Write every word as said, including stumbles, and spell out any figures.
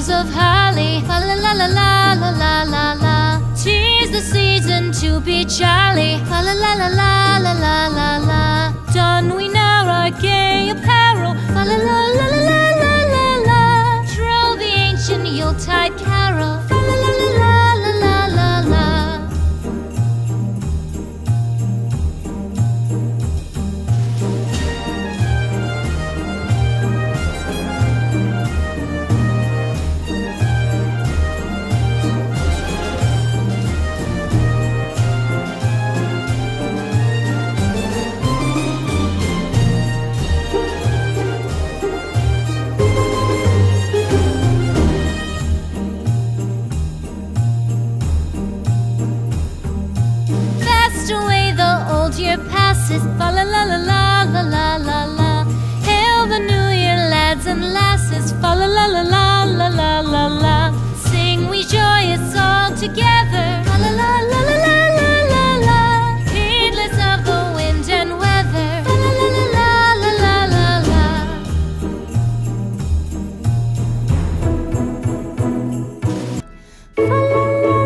boughs of holly. Fa la la la la la la la la. 'Tis the season to be jolly. Fa la la la la la la la la. Don we now our gay apparel. Fa la la la la la la la la. Troll the ancient Yuletide carol. Fa la la la la la la la la. Year passes, fa la la la la la la la la. Hail the new year, lads and lasses, fa la la la la la la la la. Sing we joyous all together, fa la la la la la la la la. Heedless of the wind and weather, fa la la la la la la la la. Fa la la.